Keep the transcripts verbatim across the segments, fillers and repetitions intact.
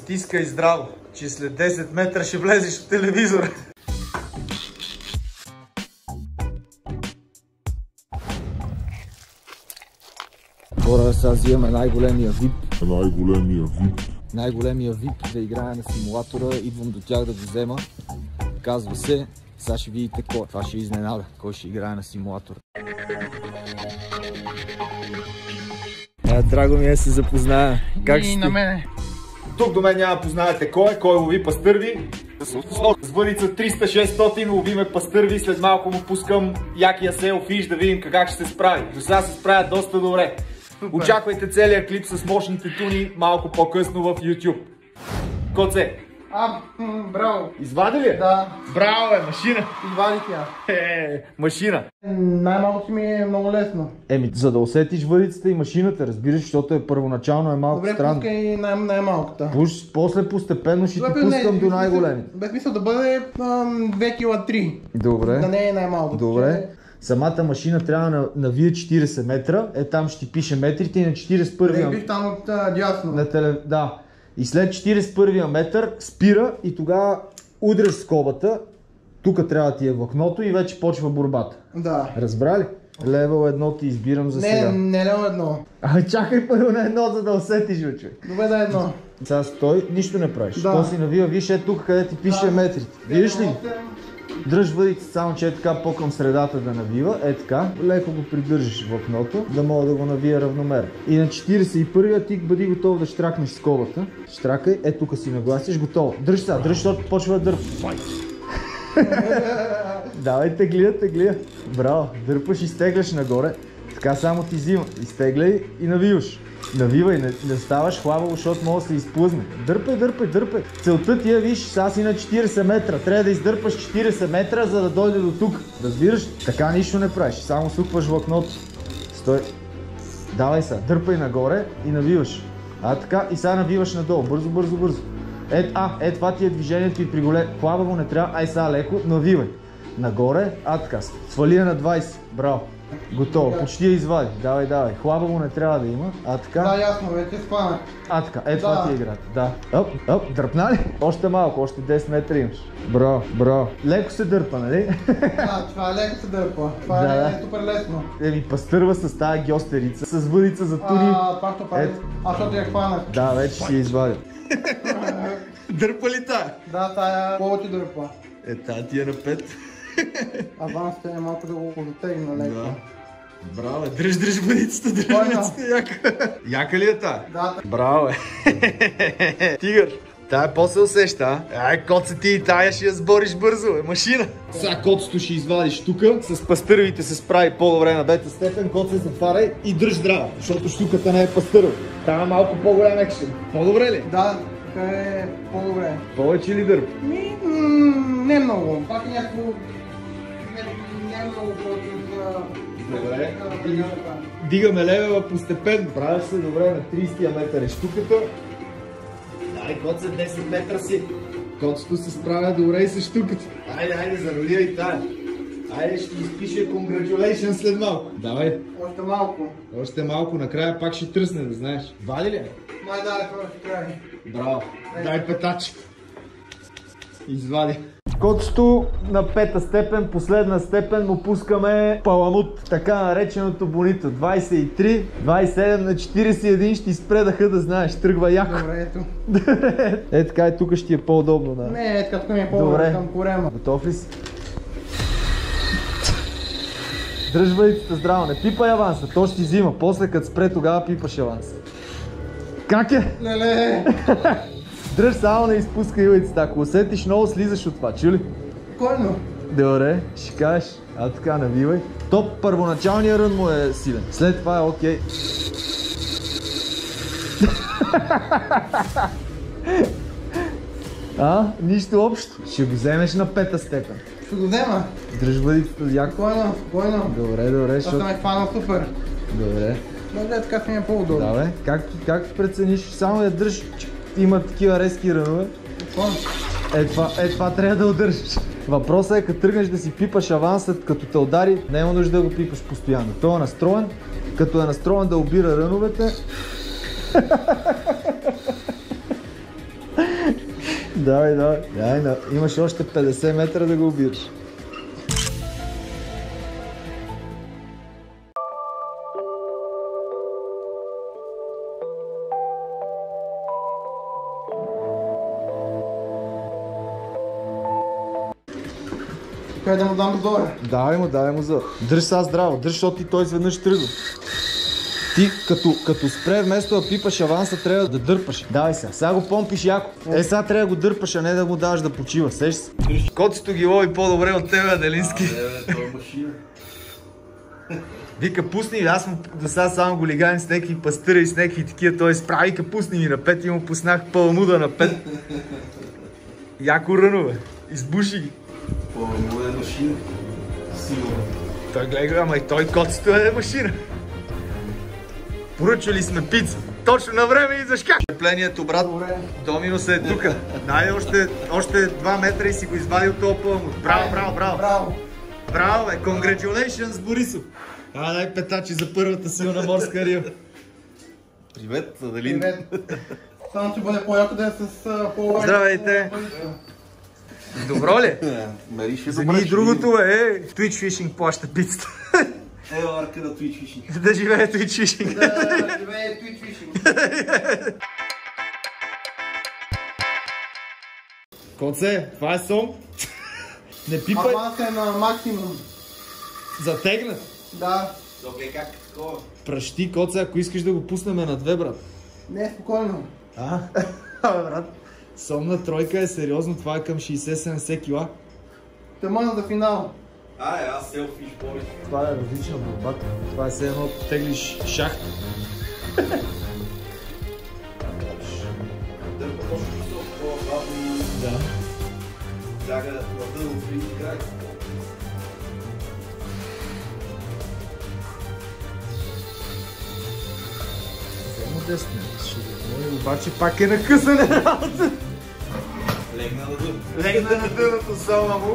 Стискай здраво, че след десет метра ще влезеш в телевизора. Хора, сега взимаме най-големия вип. Най-големия вип. Най-големия вип да играе на симулатора. Идвам до тях да го взема. Казва се, сега ще видите кой. Това ще изненада, кой ще играе на симулатора. Е, драго ми е, се запозная. Как и на мене. Тук до мен няма познаете кой е, кой лови пастърви. С въдица триста шестстотин ловиме пастърви, след малко му пускам якия селфиш да видим как ще се справи. До сега се справя доста добре. Супер. Очаквайте целият клип с мощните туни малко по-късно в YouTube. Коце? А, браво. Извади ли? Да. Браво е, машина. Извади тя. Е, машина. Най-малко си ми е много лесно. Еми, за да усетиш въдицата и машината, разбираш, защото е първоначално е малко добре, странно. Добре, пускай най- най-малката. Пуш, после постепенно ще добре, ти пускам не, до най-големите. Без смисъл да бъде две кила три. Добре. Да не е най-малко. Добре. Самата машина трябва да навие четирийсет метра. Е, там ще ти пише метрите и на четирийсет и първия... Не виж там от а, дясно. На теле... Да. И след четирийсет и първия метър спира и тогава удряш скобата. Тук трябва да ти е влакното и вече почва борбата. Да. Разбрали? Левел едно ти избирам за не, сега. Не, не левел едно. А чакай първо на едно, за да усетиш, бе, човек. Добре, да едно. Сега стой, нищо не правиш. Да. То си навива, виж е тук, къде ти пише да. Метрите. Видиш ли? Дръж въдица само, че е така по-към средата да навива, е така. Леко го придържиш влакното, да мога да го навия равномерно. И на четирийсет и първия ти бъди готов да штракнеш скобата. Штракай, е тук си нагласиш, готово. Дръж сега, дръж, защото почва да дърпа. Давай, теглия, теглия. Браво, дърпаш и стегляш нагоре. Така само ти взима. Изтегляй и навиваш. Навивай, не, не ставаш хлабаво, защото може да се изплъзне. Дърпай, дърпай, дърпай. Целта ти е, виж, сега си на четирийсет метра. Трябва да издърпаш четирийсет метра, за да дойде до тук. Разбираш? Така нищо не правиш. Само сукваш влакното. Стой. Давай сега, дърпай нагоре и навиваш. А така, и сега навиваш надолу. Бързо, бързо, бързо. Е, а, е, това ти е движението и при голем. Хлабаво не трябва. Ай сега леко, навивай. Нагоре, а така. Свали я на двайсет. Браво. Готово, почти я извади. Давай, давай. Хлабаво не трябва да има. А така. Да, ясно, вече спана. А така, е това да. ти е играта. Да. Оп, оп, дърпна ли? Още малко, още десет метра имаш. Браво, браво. Леко се дърпа, нали? Да, това е леко се дърпа. Това да, е супер лесно. Еми, пастърва с тази гьостерица, с въдица за туни. А, пак то пари. А, защото я хванах. Да, вече си я извадил. Дърпа ли тая? Да, тая повече дърпа. Е, тая ти е на пет. Авансът е малко да го затегна леко. Да. Браво, дръж, дръж въдицата, дръж въдицата, яка. Яка ли е тая? Да. Браво, е. Тигър. Тая после усеща, а? Ай, коце ти и тая ще я сбориш бързо, е машина. Сега коцето ще извадиш тука, с пастървите се справи по-добре на бета степен, коце затваряй и дръж здраво, защото штуката не е пастърва. Тая малко по-голям екшен. По-добре ли? Да, така е по-добре. Повече ли дърп? Ми, не много. Пак е някакво... Не е много повече за... Добре. Дигаме левела постепенно. Правиш се добре на трийсетия метър е штуката. Дай, коце десет метра си. Коцето се справя добре и с штуката. Айде, айде, зароли и тая. Айде, ще изпише congratulations след малко. Давай. Още малко. Още малко, накрая пак ще тръсне, да знаеш. Вали ли? Май дай, това ще край. Браво. Дай петач. Извади. Коцето на пета степен, последна степен му пускаме паламут, така нареченото бонито. двайсет и три, двайсет и седем на четирийсет и един ще изпредаха, да знаеш, тръгва яко. Добре, ето. Е, така и тук ще е по-удобно, да. Не, е така ми е по-добре към корема. Готов ли си? Дръж въдицата здраво, не пипай аванса, то ще ти взима. После като спре, тогава пипаш аванса. Как е? Леле! Дръж само не изпускай въдицата, ако усетиш много слизаш от това, чули? Койно? Добре, ще кажеш, а така навивай. Топ, първоначалният рън му е силен, след това е окей. А, нищо общо. Ще го вземеш на пета степен. Ще го взема. Дръж въдицата яко. Спокойно, спокойно. Добре, добре, защото... защото... ме хвана супер. Добре. Добре, така си ми е по-удобно. Да, бе, както, както прецениш, само я дръж, има такива резки рънове. Е това, е това трябва да удържиш. Въпросът е, като тръгнеш да си пипаш авансът, като те удари, няма нужда да го пипаш постоянно. Той е настроен, като е настроен да обира ръновете. Давай, давай. Давай, да. Имаш още петдесет метра да го убиеш. Къде да му дам горе? Давай му, давай му за... Дръж сега здраво, дръж, защото ти той изведнъж тръгва. Ти като, като спре, вместо да пипаш аванса, трябва да дърпаш. Давай сега, сега го помпиш яко. Е, сега трябва да го дърпаш, а не да му даваш да почива, сеш се. Коцето ги лови по-добре от тебе, Аделински. А, не, бе, машина. Вика, пусни, аз му до сега само го лигавим с някакви пастъри и с някакви такива, той справи, вика, пусни ми на пет и му пуснах пълмуда на пет. Яко ръно, бе. Избуши ги. Пълмуда е машина. Сигурно. Той гледа, ама и той коцето е машина. Поръчали сме пица. Точно на време и зашкак. Плението, брат. Доминус е тука. Дай още, още два метра и си го извадил този пълмуд. Браво, браво, браво. Браво. Браво, бе. Congratulations, Борисов. А, дай петачи за първата силна морска риба. Привет, Аделин. Привет. Само че бъде по-яко да е с по-лайк. Здравейте. Добро ли? Мерише За добре. ни и другото е, Twitch Fishing плаща пицата. Ева арка на Twitch Fishing. Да живее Twitch Fishing. Да живее Twitch Fishing. Коце, това е сом. Не пипай. Аванс е на максимум. Затегнат. Да. Добре, как такова? Пращи, Коце, ако искаш да го пуснем на две, брат. Не, спокойно. А? Абе, брат. Сомна тройка е сериозно, това е към шейсет-седемдесет кила. Тъмън за финал. А, е, аз селфиш повече. Това е различна борбата. Това е все едно теглиш шахт. Дърпа точно високо, по-бавно. Да. Тяга на дъно при край. Само десет минути ще го обаче пак е накъсане работа. Легна на дъно. Легна на дъното сома му.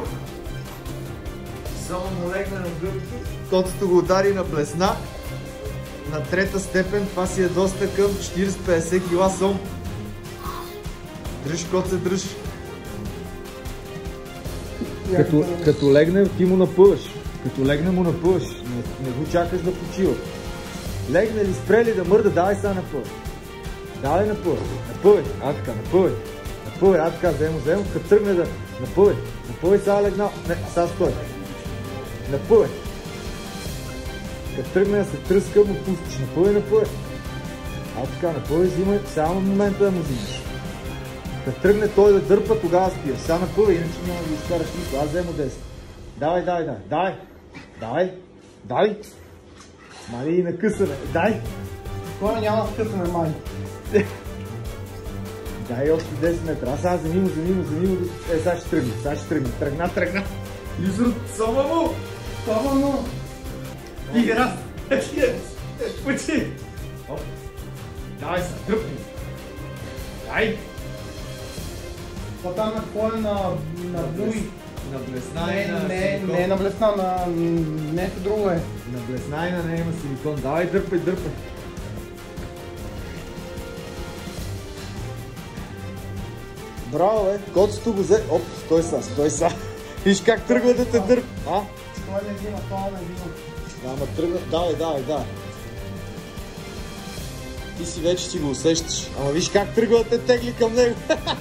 Сома му легна на дъното. Коцето го удари на блесна. На трета степен, това си е доста към четирийсет-петдесет кила сом. Дръж, Коце, дръж. Като, като легне, ти му напъваш. Като легне му напъваш. Не, не го чакаш да почива. Легне ли, спре ли да мърда, давай сега напъва. Давай напъва. Напъвай. А така, напъвай. Напъвай, а така, вземо, вземо. Като тръгне да напъвай. Напъвай, сега легнал. Не, сега стой. Напъвай. Като тръгне да се тръска, му пустиш. Напъвай, напъвай. А така, напъвай, взимай. Само в момента да му взимаш. Като тръгне той да дърпа, тогава спира. Сега напъвай, иначе няма да изкараш нищо. Аз вземо десет. Давай, давай, давай. Давай. Давай. Давай. Мали и накъсане. Дай. Кой няма скъсане, май. Дай още десет метра. Аз сега занимо, занимо, занимо. Е, сега ще тръгне. Сега ще тръгне. Тръгна, тръгна. Юзър, сома му. Това но... Игра. Пъчи. Давай сега, тръпни. Дай. Това там е какво е на... на буй. На блесна Не, и на не, силикон. не е на блесна, на... нещо друго е. На блесна и на нея има силикон. Давай, дърпай, дърпай. Браво, бе. Коцето го взе. Оп, стой са, стой са. Виж как тръгва да те дърпа. А? Това не взима, това не взима. Да, ама тръгва. Давай, давай, давай. Ти си вече си го усещаш. Ама виж как тръгва да те тегли към него.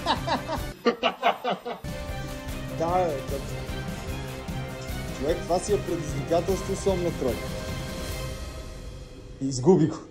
Давай, бе, Коце. Човек, това си е предизвикателство сомна тройка. Изгуби го.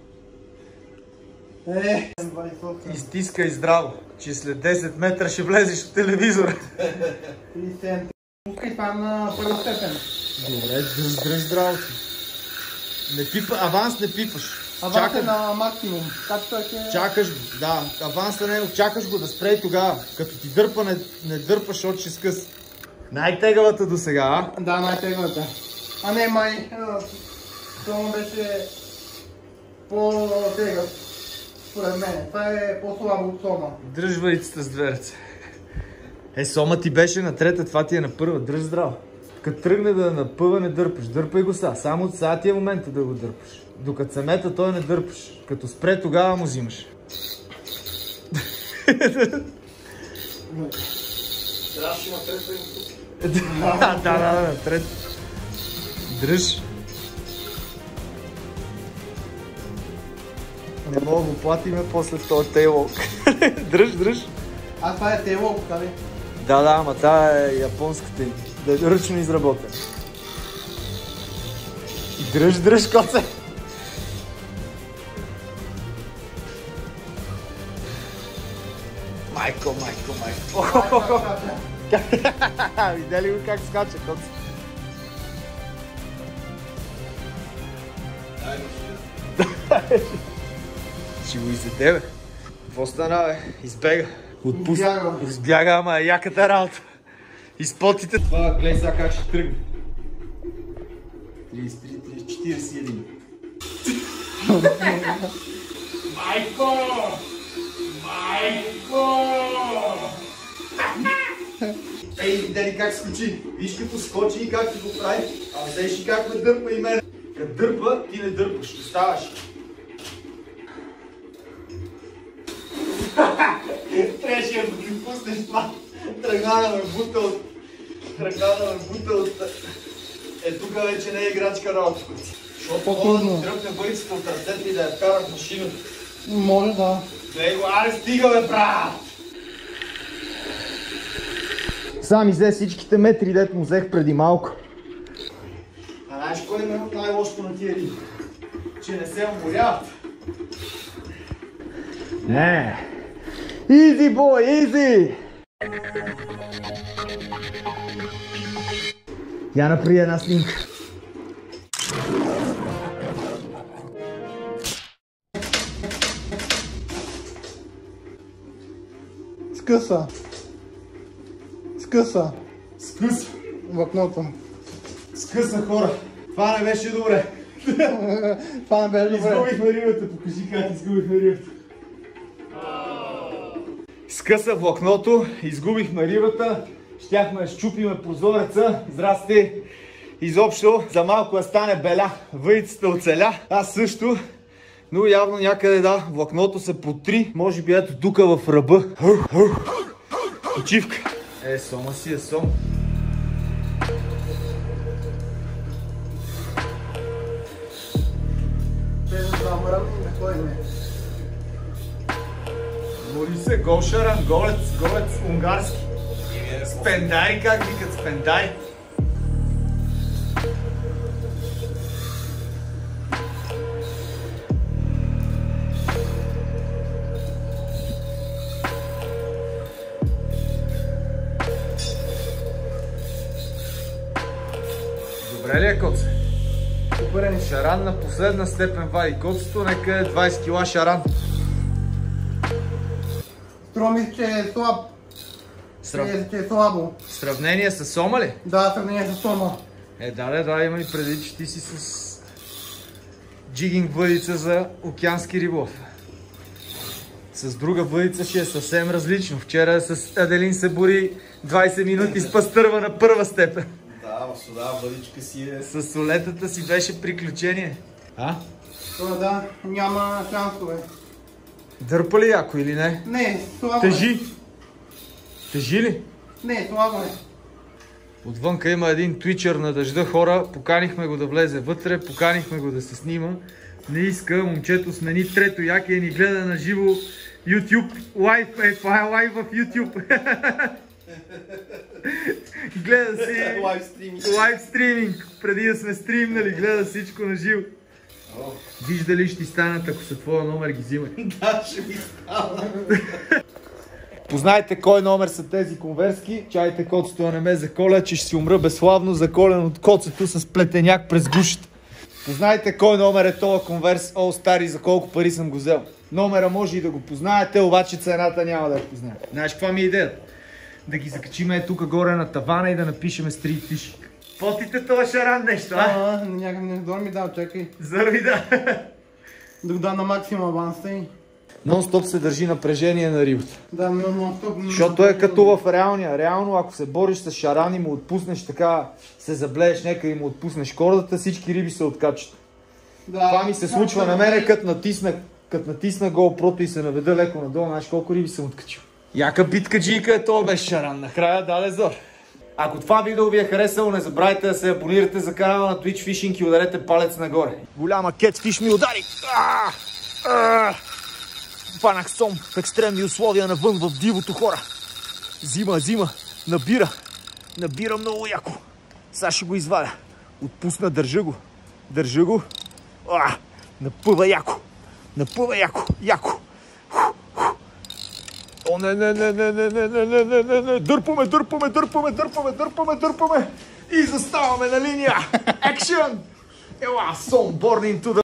Е, Изтискай здраво, че след десет метра ще влезеш в телевизора. тридесет и седем. Пускай това на първа степен. Добре, дръж, дръж здраво си. Не пипа, аванс не пипаш. Аванс е Чакаш, на максимум. Както той ще... чакаш го, да, аванса не е, чакаш го да спре и тогава. Като ти дърпа, не, не дърпаш, защото ще скъс. Най-тегавата до сега, а? Да, най-теглата. А не, май. Това беше по-тегът. Според мен. Това е по-слабо от сома. Дръж варицата с две ръце. Е, сома ти беше на трета, това ти е на първа. Дръж здраво. Като тръгне да напъва, не дърпаш. Дърпай го сега. Само от сега ти е момента да го дърпаш. Докато се мета, той не дърпаш. Като спре, тогава му взимаш. Трябваше на трета им. Да, да, да, на трет. Дръж. Не мога да го платиме после този тейлок. Дръж, дръж. А това е тейлок, кали? Да, да, ама това е японската, да е ръчно изработена. Дръж, дръж, коце! Майко, майко, майко. Видя ли го как скача, коце? Ще го изяде, бе. Какво стана, бе? Избега. Отпусна. Избяга, ама е яката работа. Изпотите. Това, гледай сега как ще тръгне. трийсет и три, трийсет и четири, четирийсет и един. Майко! Майко! Ей, видели как скочи. Виж като скочи и как ти го прави. Ама виж и как ме дърпа и мен. Като дърпа, ти не дърпаш. Оставаш. Трябваше да ги пуснеш това. Тръгна да ме бута от... Тръгна да ме бута от... Е, тук вече не е играчка работа. Защото мога да тръпне бъйцата от ръцете и да я вкара в машината. Може да. Глей го, аре стига, бе, брат! Сам взе всичките метри, дето му взех преди малко. А знаеш кой е най-лошото на тия риби? Че не се уморяват. Не. Изи, бой, изи! Я направи една снимка. Скъса. Скъса. Скъса. Влакното. Скъса, хора. Това не беше добре. Това не беше добре. Изгубихме рибата. Покажи как изгубихме рибата. Скъса влакното, изгубихме рибата, щяхме да щупиме прозореца, здрасти. Изобщо за малко да стане беля, въйцата оцеля, аз също, но явно някъде да, влакното се потри, може би ето тук в ръба. Почивка. Е, сома си е сом. Тези два мръм не ходиме. Говори се голшаран, голец, голец, унгарски. Спендай, как викат спендай. Добре ли е, коце? Супер е. Шаран на последна степен вади коцето, нека е двайсет кила шаран. Струва ми, че е слаб. Срав... Че, че е слабо. Сравнение с сома ли? Да, сравнение с сома. Е, да, да, да, има и преди, че ти си с джигинг въдица за океански риболов. С друга въдица ще е съвсем различно. Вчера с Аделин се бори двайсет минути с пастърва на първа степен. Да, ама сюда въдичка си е... С солетата си беше приключение. А? Това да, няма шансове. Дърпа ли яко или не? Не, слабо е. Тежи? Тежи ли? Не, слабо е. Отвънка има един твичър на дъжда, хора, поканихме го да влезе вътре, поканихме го да се снима. Не иска, момчето смени трето яке и ни гледа на живо YouTube лайв, е, това е лайв в YouTube. Гледа си Лайв стриминг. лайв стриминг, преди да сме стримнали, гледа всичко на живо. Вижда ли ще ти станат, ако са твоя номер, ги взимай. Да, ще ми става. Познайте кой номер са тези конверски. Чайте коцето да не ме заколя, че ще си умра безславно, заколен от коцето с плетеняк през гушата. Познайте кой номер е този конверс All Star и за колко пари съм го взел. Номера може и да го познаете, обаче цената няма да я познаете. Знаеш каква ми е идеята? Да ги закачиме тук горе на тавана и да напишеме стрит фишинг. Потите това шаран нещо, а? А, някак не дор ми дал, чакай. Зърви да. Да го да на максимум аванса и... Нон-стоп се държи напрежение на рибата. Да, но нон-стоп... Защото е като в реалния. Реално, ако се бориш с шаран и му отпуснеш така, се заблееш някъде и му отпуснеш кордата, всички риби се откачат. Да, Това ми се случва на мене, като натисна, като натисна GoPro-то и се наведа леко надолу. Знаеш колко риби съм откачил? Яка битка джийка е то, беше шаран. Накрая даде зор. Ако това видео ви е харесало, не забравяйте да се абонирате за канала на Twitch Fishing и ударете палец нагоре. Голяма кетфиш ми удари. Фанах сом в екстремни условия навън в дивото, хора. Зима, зима, набира. Набира много яко. Сега ще го извадя. Отпусна, държа го. Държа го. А, напъва яко. Напъва яко. Яко. О, не, не, не, не, не, не, не, не, не, не, не. Дърпаме, дърпаме, дърпаме, дърпаме, дърпаме, дърпаме. И заставаме на линия. Екшън! Ела, сом, born into the